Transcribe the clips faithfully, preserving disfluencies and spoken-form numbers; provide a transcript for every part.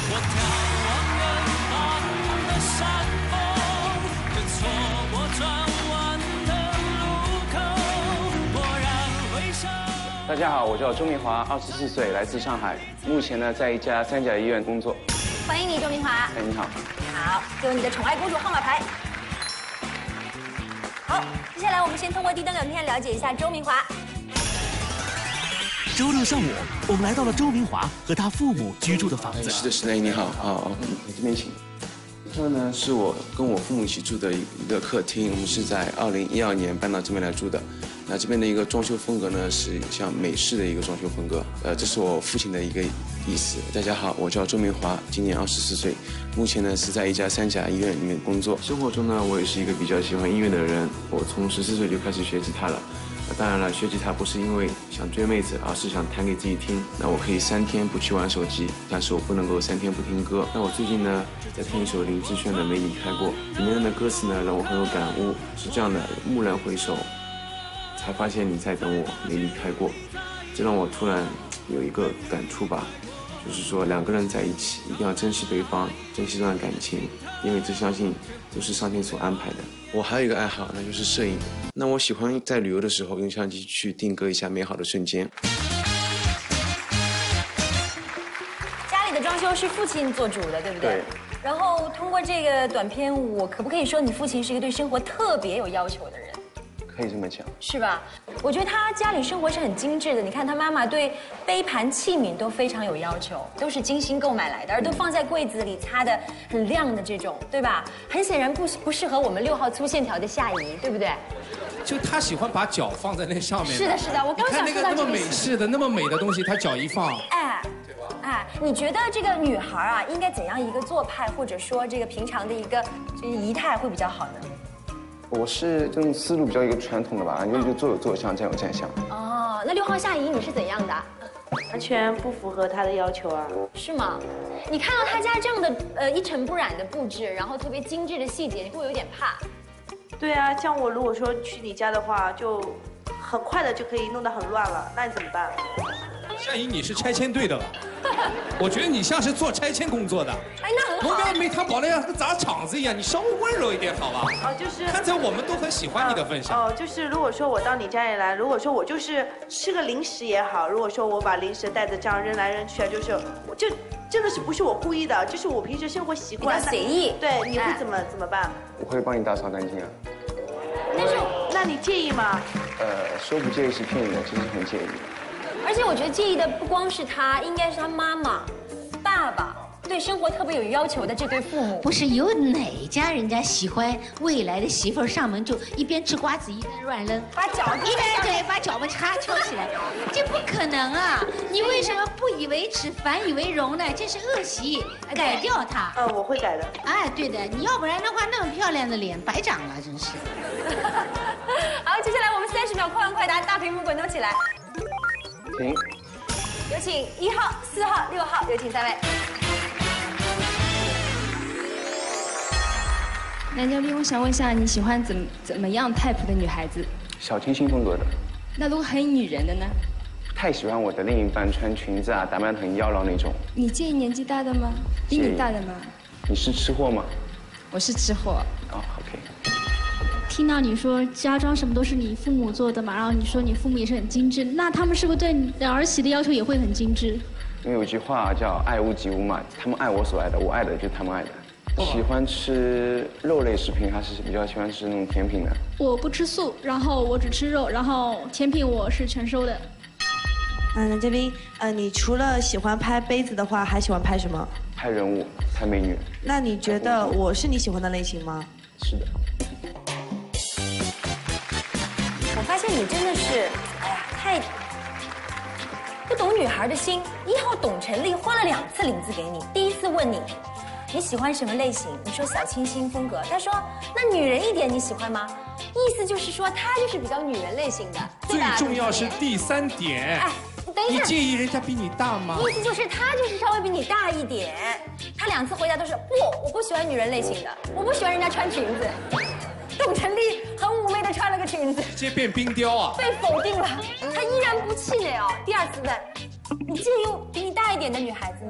大家好，我叫周明华，二十四岁，来自上海，目前呢在一家三甲医院工作。 欢迎你，周明华。 哎，你好。 好，给我你的宠爱公主号码牌。好，接下来我们先通过低灯聊天了解一下周明华。 周六上午，我们来到了周明华和他父母居住的房子。 是的，是的，你好，好，你这边请。这呢是我跟我父母一起住的一个客厅，我们是在二零一二年搬到这边来住的。那这边的一个装修风格呢是像美式的一个装修风格，呃，这是我父亲的一个意思。大家好，我叫周明华，今年二十四岁，目前呢是在一家三甲医院里面工作。生活中呢，我也是一个比较喜欢音乐的人，我从十四岁就开始学吉他了。当然了，学吉他不是因为想追妹子，而是想弹给自己听。那我可以三天不去玩手机，但是我不能够三天不听歌。那我最近呢，在听一首林志炫的《没离开过》，里面的歌词呢让我很有感悟，是这样的：蓦然回首，才发现你在等我，没离开过。这让我突然有一个感触吧，就是说两个人在一起一定要珍惜对方，珍惜这段感情，因为这相信都是上天所安排的。我还有一个爱好，那就是摄影。那我喜欢在旅游的时候用相机去定格一下美好的瞬间。 家里的装修是父亲做主的，对不对？ 对。 然后通过这个短片，我可不可以说你父亲是一个对生活特别有要求的人？ 可以这么讲， 是吧？我觉得他家里生活是很精致的。你看他妈妈对杯盘器皿都非常有要求，都是精心购买来的，而都放在柜子里擦的很亮的这种，对吧？很显然不不适合我们六号粗线条的夏姨，对不对？ 就他喜欢把脚放在那上面。 是的，是的，我刚想说到这个。 你看那个那么美式的、那么美的东西，他脚一放， 哎，哎，你觉得这个女孩啊，应该怎样一个做派，或者说这个平常的一个这个仪态会比较好呢？ 我是这种思路比较一个传统的吧，就就坐有坐相，站有站相。 哦，那六号夏姨你是怎样的？ 完全不符合他的要求啊。 是吗？你看到他家这样的呃一尘不染的布置，然后特别精致的细节，你会不会有点怕？ 对啊，像我如果说去你家的话，就很快的就可以弄得很乱了，那你怎么办？ 夏姨，你是拆迁队的吧？我觉得你像是做拆迁工作的。 哎，那很好。 我不要没他保的像砸场子一样，你稍微温柔一点好吧？ 哦，就是。 看在我们都很喜欢你的份上。 哦，就是如果说我到你家里来，如果说我就是吃个零食也好，如果说我把零食袋子这样扔来扔去啊，就是我就真的是不是我故意的，就是我平时生活习惯。 比较随意。 对，你会怎么怎么办？ 我会帮你打扫干净啊。 但是，那你介意吗？ 呃，说不介意是骗你的，其实很介意。 而且我觉得介意的不光是他，应该是他妈妈、爸爸，对生活特别有要求的这对父母。 不是有哪家人家喜欢未来的媳妇儿上门就一边吃瓜子一边乱扔， 把脚一边对把脚们叉翘起来，这不可能啊！你为什么不以为耻反以为荣呢？这是恶习，改掉它。 嗯，我会改的。 哎，对的，你要不然的话，那么漂亮的脸白长了，真是。 好，接下来我们三十秒快问快答，大屏幕滚动起来。 停。 有请一号、四号、六号，有请三位。 男嘉宾，我想问一下，你喜欢怎么怎么样 type 的女孩子？ 小清新风格的。 那如果很女人的呢？ 太喜欢我的另一半穿裙子啊，打扮得很妖娆那种。 你介意年纪大的吗？比你大的吗？ 你是吃货吗？ 我是吃货。 哦 ，OK。 听到你说家装什么都是你父母做的嘛，然后你说你父母也是很精致，那他们是不是对你的儿媳的要求也会很精致？ 因为有句话叫爱屋及乌嘛，他们爱我所爱的，我爱的就是他们爱的。喜欢吃肉类食品，还是比较喜欢吃那种甜品的？ 我不吃素，然后我只吃肉，然后甜品我是全收的。 嗯，男嘉宾，呃，你除了喜欢拍杯子的话，还喜欢拍什么？ 拍人物，拍美女。 那你觉得我是你喜欢的类型吗？ 是的。 我发现你真的是，哎呀，太不懂女孩的心。一号董晨丽换了两次领子给你，第一次问你你喜欢什么类型，你说小清新风格，他说那女人一点你喜欢吗？意思就是说他就是比较女人类型的。 最重要是第三点。哎， 等一下， 你介意人家比你大吗？ 意思就是他就是稍微比你大一点。他两次回答都是不，我不喜欢女人类型的，我不喜欢人家穿裙子。董晨丽很妩媚的穿了个裙子， 直接变冰雕啊！ 被否定了，他依然不气馁哦。第二次问，你介意比你大一点的女孩子吗？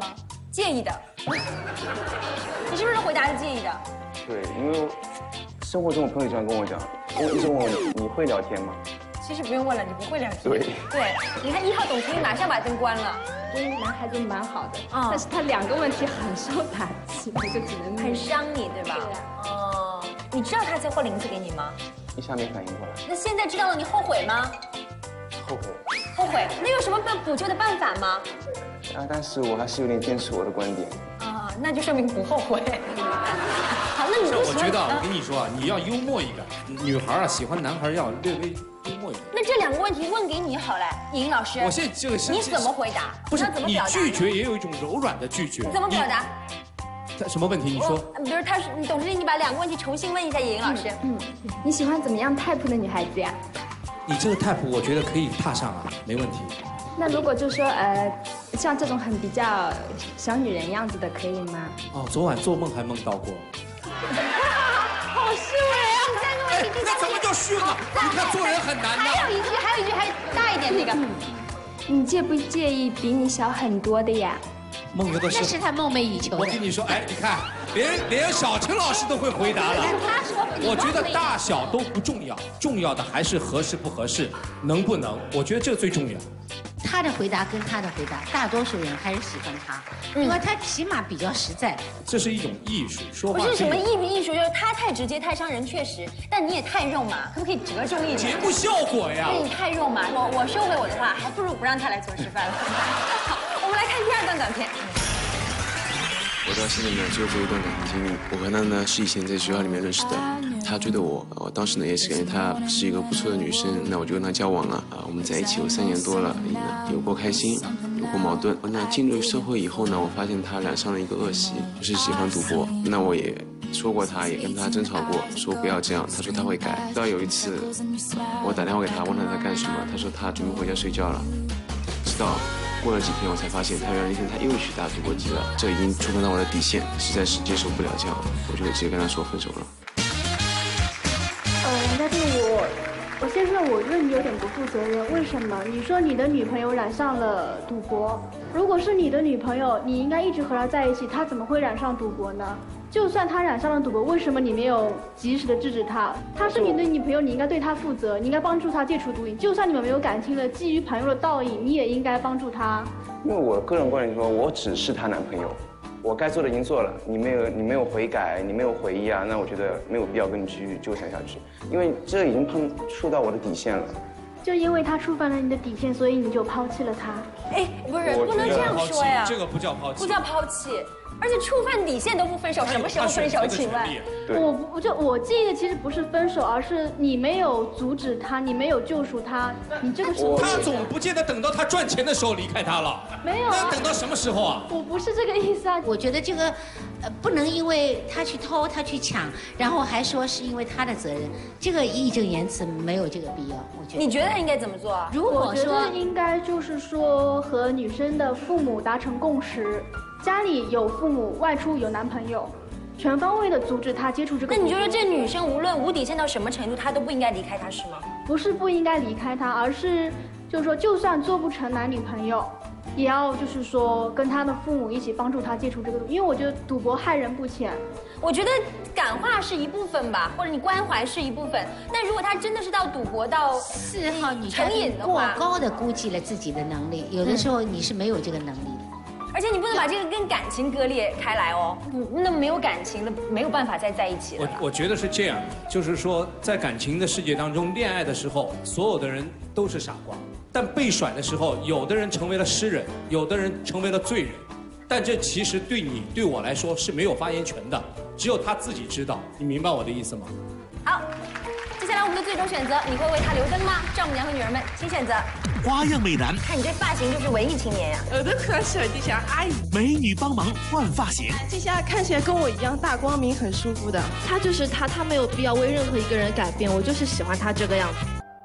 介意的。你是不是回答是介意的？ 对，因为生活中我朋友经常跟我讲，我一直问我你会聊天吗？ 其实不用问了，你不会聊天。 对对，你看一号董卿马上把灯关了。 因为男孩子蛮好的， 嗯但是他两个问题很受打击，我就只能很伤你，对吧？ 对啊。 哦，你知道他在汇零子给你吗？ 一下没反应过来， 那现在知道了，你后悔吗？ 后悔。 后悔？那有什么办补救的办法吗？ 啊，但是我还是有点坚持我的观点。 啊，那就说明不后悔。好，那你不喜欢？ 我觉得啊，我跟你说啊，你要幽默一点，女孩啊喜欢男孩要略微幽默一点。 那这两个问题问给你好了，尹老师。 我现在这个是你怎么回答？ 不是你那怎么表达？ 拒绝也有一种柔软的拒绝。 你怎么表达？ 他什么问题？你说。 比如他是董事长，你把两个问题重新问一下尹老师。 嗯，你喜欢怎么样 type 的女孩子呀？ 你这个 type 我觉得可以踏上啊，没问题。 那如果就说呃，像这种很比较小女人样子的，可以吗？ 哦，昨晚做梦还梦到过。 好虚伪啊！三个问题，第三那怎么叫虚伪？你看做人很难的。 还有一句，还有一句，还大一点那个。 你介不介意比你小很多的呀？ 梦游的时候， 那是他梦寐以求的。 我跟你说，哎，你看，连连小陈老师都会回答了。 他说， 我觉得大小都不重要，重要的还是合适不合适，能不能？我觉得这最重要。 他的回答跟他的回答，大多数人还是喜欢他，因为他起码比较实在。 这是一种艺术，说话不是什么艺不艺术，就是他太直接太伤人，确实。但你也太肉麻，可不可以折中一点？ 节目效果呀。 对，你太肉麻，我我收回我的话，还不如不让他来做示范了。好，我们来看第二段短片。 我到现在呢，只有过一段感情经历。我和她呢是以前在学校里面认识的，她追的我，我当时呢也是感觉她是一个不错的女生，那我就跟她交往了啊。我们在一起有三年多了，有过开心，有过矛盾。那进入社会以后呢，我发现她染上了一个恶习，就是喜欢赌博。那我也说过她，也跟她争吵过，说不要这样。她说她会改。直到有一次，我打电话给她，问她在干什么，她说她准备回家睡觉了。直到过了几天，我才发现他原来一天他又去打赌博机了，这已经触碰到我的底线，实在是接受不了这样，我就直接跟他说分手了。 呃，但是我，我先说，我觉得你有点不负责任。为什么？你说你的女朋友染上了赌博，如果是你的女朋友，你应该一直和她在一起，她怎么会染上赌博呢？就算她染上了赌博，为什么你没有及时的制止她？她是你的女朋友，你应该对她负责，你应该帮助她戒除毒瘾。就算你们没有感情了，基于朋友的道义，你也应该帮助她。 因为我个人观点说，我只是她男朋友，我该做的已经做了，你没有你没有悔改，你没有回忆啊，那我觉得没有必要跟你继续纠缠下去，因为这已经碰触到我的底线了。 就因为他触犯了你的底线，所以你就抛弃了他。 哎，不是，不能这样说呀。 这个不叫抛弃， 不叫抛弃，而且触犯底线都不分手，什么时候分手？请问？ 我不就我介意的其实不是分手，而是你没有阻止他，你没有救赎他，你这个时候他总不见得等到他赚钱的时候离开他了。 没有啊， 那等到什么时候啊？ 我不是这个意思啊。 我觉得这个，呃，不能因为他去偷，他去抢，然后还说是因为他的责任，这个义正言辞没有这个必要。我觉得。 你觉得应该怎么做？ 如果说我觉得应该就是说和女生的父母达成共识，家里有父母，外出有男朋友，全方位的阻止她接触这个。 那你觉得这女生无论无底线到什么程度，她都不应该离开他是吗？ 不是不应该离开他，而是就是说，就算做不成男女朋友，也要就是说跟他的父母一起帮助他戒除这个毒，因为我觉得赌博害人不浅。 我觉得感化是一部分吧，或者你关怀是一部分。但如果他真的是到赌博到四号女成瘾的过话， 高的估计了自己的能力，有的时候你是没有这个能力的。 而且你不能把这个跟感情割裂开来哦，那没有感情的没有办法再在一起了。 我我觉得是这样，就是说在感情的世界当中，恋爱的时候，所有的人都是傻瓜，但被甩的时候，有的人成为了诗人，有的人成为了罪人，但这其实对你对我来说是没有发言权的，只有他自己知道。你明白我的意思吗？ 好，接下来我们的最终选择，你会为他留灯吗？丈母娘和女儿们，请选择。 花样美男， 看你这发型就是文艺青年呀、 我的可小弟想阿姨， 美女帮忙换发型， 这下看起来跟我一样大光明，很舒服的。他就是他，他没有必要为任何一个人改变，我就是喜欢他这个样子。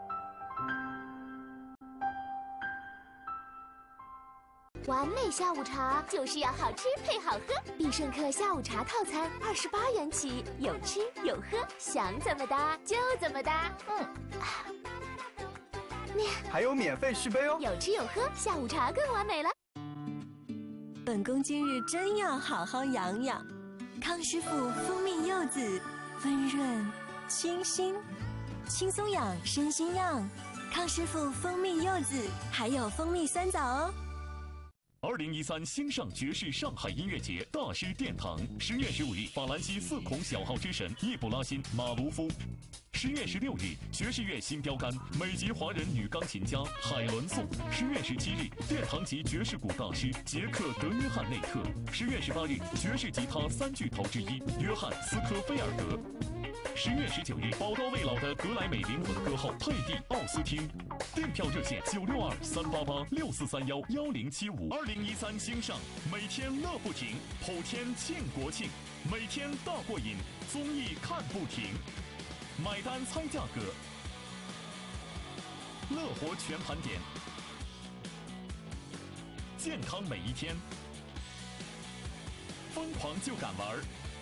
完美下午茶就是要好吃配好喝，必胜客下午茶套餐二十八元起，有吃有喝，想怎么搭就怎么搭。嗯， 还有免费续杯哦， 有吃有喝，下午茶更完美了。 本宫今日真要好好养养。康师傅蜂蜜柚子，温润清新，轻松养，身心养。康师傅蜂蜜柚子，还有蜂蜜酸枣哦。 二零一三星上爵士上海音乐节大师殿堂，十月十五日，法兰西四孔小号之神叶布拉辛马卢夫。十月十六日，爵士乐新标杆美籍华人女钢琴家海伦素。十月十七日，殿堂级爵士鼓大师杰克德约翰内特。十月十八日，爵士吉他三巨头之一约翰斯科菲尔德。十月十九日，宝刀未老的格莱美灵魂歌后佩蒂奥斯汀。订票热线九六二三八八六四三幺幺零七五。二零一三星上，每天乐不停，后天庆国庆，每天大过瘾，综艺看不停。买单猜价格，乐活全盘点，健康每一天，疯狂就敢玩，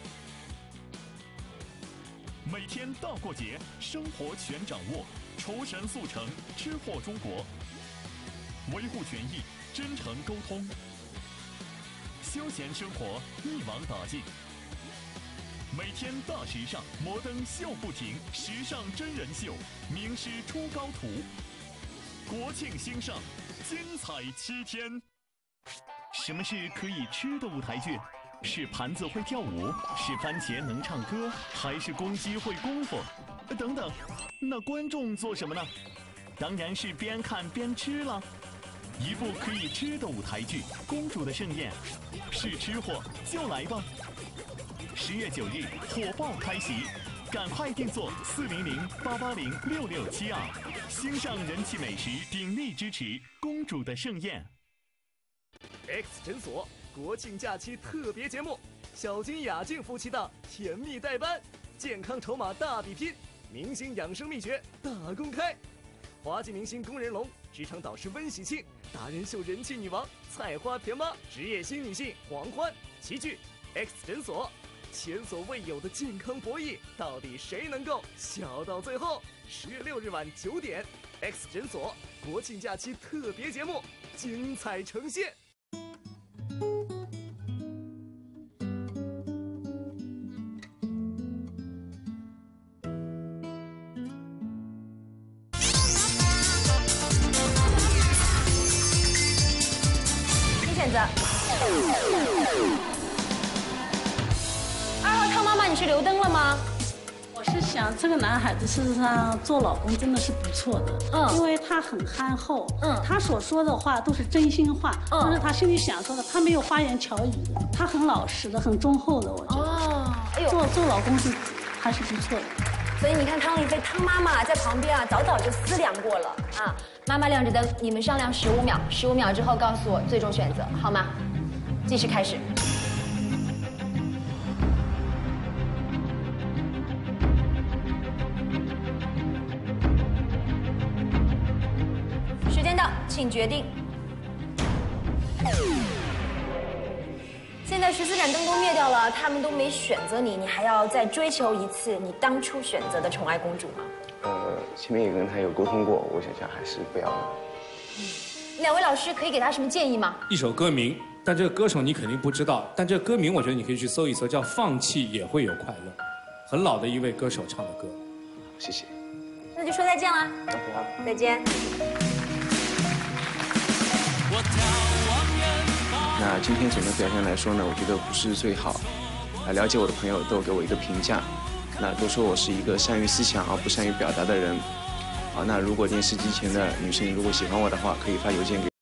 每天大过节，生活全掌握，厨神速成，吃货中国，维护权益，真诚沟通，休闲生活一网打尽。每天大时尚，摩登秀不停，时尚真人秀，名师出高徒。国庆星上，精彩七天。 什么是可以吃的舞台剧？是盘子会跳舞，是番茄能唱歌，还是公鸡会功夫？等等，那观众做什么呢？当然是边看边吃了。一部可以吃的舞台剧《公主的盛宴》，是吃货就来吧。十月九日火爆开席，赶快订座四零零八八零六六七二。星上人气美食鼎力支持《公主的盛宴》。 X 诊所国庆假期特别节目，小金雅静夫妻档甜蜜代班，健康筹码大比拼，明星养生秘诀大公开。华际明星龚仁龙，职场导师温喜庆，达人秀人气女王菜花甜妈，职业新女性黄欢齐聚 X 诊所。前所未有的健康博弈，到底谁能够笑到最后？十月六日晚九点 ，X 诊所国庆假期特别节目精彩呈现。 请选择。二号汤妈妈，你是留灯了吗？ 我是想，这个男孩子事实上做老公真的是不错的，嗯，因为他很憨厚，嗯，他所说的话都是真心话，嗯，都是他心里想说的，他没有花言巧语的，他很老实的，很忠厚的，我觉得，哦，哎呦，做做老公是还是不错的。 所以你看，汤丽菲汤妈妈在旁边啊，早早就思量过了啊。妈妈亮着灯，你们商量十五秒，十五秒之后告诉我最终选择，好吗？计时开始。时间到，请决定。现在十四盏灯都灭掉了，他们都没选择你，你还要再追求一次你当初选择的宠爱公主吗？ 呃，前面也跟他有沟通过，我想想还是不要了。 嗯，两位老师可以给他什么建议吗？ 一首歌名，但这个歌手你肯定不知道，但这个歌名我觉得你可以去搜一搜，叫《放弃也会有快乐》，很老的一位歌手唱的歌。 谢谢。 那就说再见啦。 好， 再见。 那今天整个表现来说呢，我觉得不是最好。啊，了解我的朋友都给我一个评价，那都说我是一个善于思想而不善于表达的人。啊，那如果电视机前的女生如果喜欢我的话，可以发邮件给我。